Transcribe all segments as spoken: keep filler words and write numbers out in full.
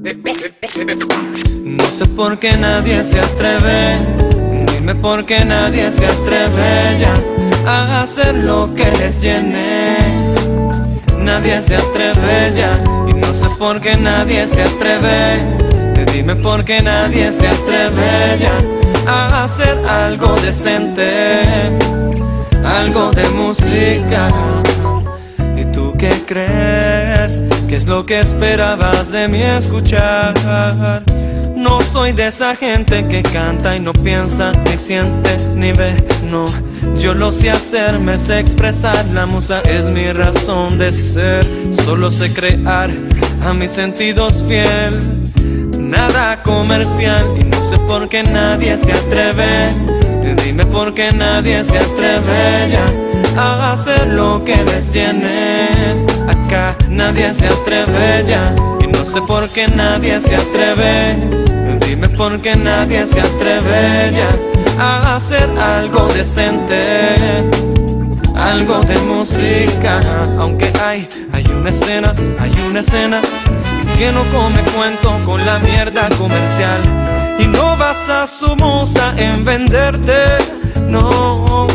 No sé por qué nadie se atreve, dime por qué nadie se atreve ya a hacer lo que les llene. Nadie se atreve ya, y no sé por qué nadie se atreve, dime por qué nadie se atreve ya a hacer algo decente, algo de música. ¿Y tú qué crees? ¿Qué es lo que esperabas de mí escuchar? No soy de esa gente que canta y no piensa, ni siente, ni ve. No, yo lo sé hacer, me sé expresar. La musa es mi razón de ser. Solo sé crear a mis sentidos fiel, nada comercial. Y no sé por qué nadie se atreve, dime por qué nadie se atreve ya a hacer lo que les llene. Acá nadie se atreve ya, y no sé por qué nadie se atreve, dime por qué nadie se atreve ya a hacer algo decente, algo de música. Aunque hay, hay una escena, hay una escena que no come cuento con la mierda comercial. Y no basa su musa en venderte, no,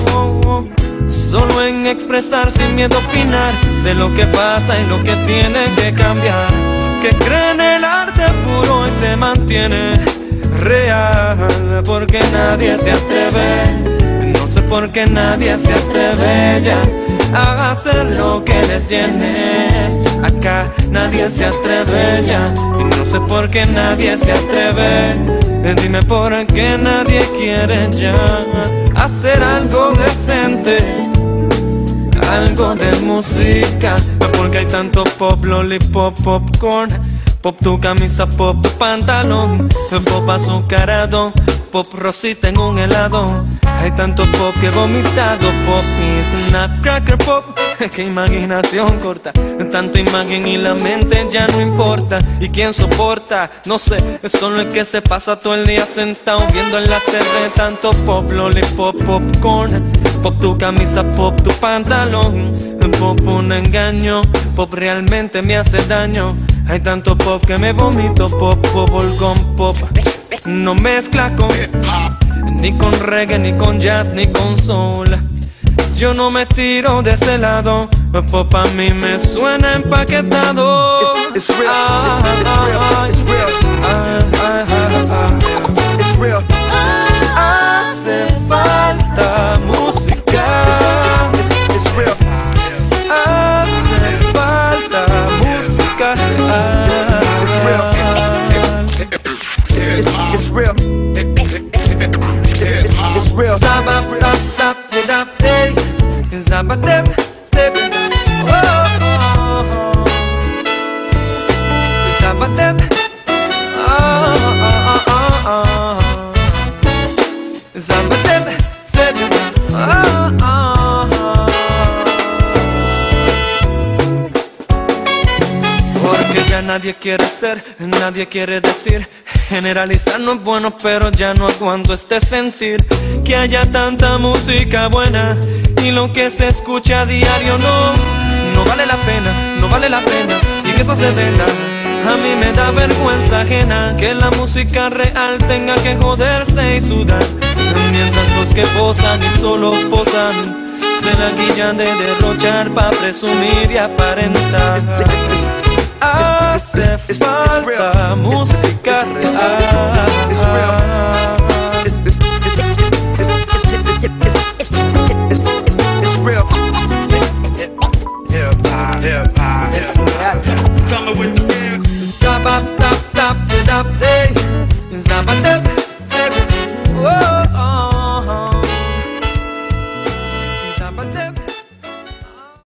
solo en expresar sin miedo a opinar de lo que pasa y lo que tiene que cambiar. Que cree en el arte puro y se mantiene real, porque nadie se atreve, no sé por qué nadie se atreve ya a hacer lo que les llene. Acá nadie se atreve ya, y no sé por qué nadie se atreve, dime por qué nadie quiere ya hacer algo decente, algo de música. Porque hay tanto pop, lollipop, popcorn, pop tu camisa, pop tu pantalón, pop azucarado, pop rosita en un helado. Hay tanto pop que he vomitado, pop y snap cracker pop. Qué imaginación corta, tanta imagen y la mente ya no importa. ¿Y quién soporta? No sé, es solo el que se pasa todo el día sentado viendo en la T V. Tanto pop, lollipop, popcorn, pop tu camisa, pop tu pantalón, pop un engaño, pop realmente me hace daño. Hay tanto pop que me vomito, pop, pop, con pop. No mezcla con, ni con reggae, ni con jazz, ni con soul. Yo no me tiro de ese lado, pop a mí me suena empaquetado. It's, it's real, ah, it's, it's real, it's real, ah, ah, ah, ah. It's real. Hace falta música. It's real. Hace falta música. It's real. It's real. Zabap tap tap tap day. Zabadep zep. Oh. Zabadep. Oh oh oh oh. Zabadep zep. Oh oh. Porque ya nadie quiere ser, nadie quiere decir. Generalizar no es bueno, pero ya no aguanto este sentir. Que haya tanta música buena y lo que se escucha a diario no, no vale la pena, no vale la pena. Y que eso se venda, a mí me da vergüenza ajena que la música real tenga que joderse y sudar, mientras los que posan y solo posan se la guillan de derrochar pa' presumir y aparentar. Hace falta música real. Coming with the real. Stop, tap, tap, tap, tap,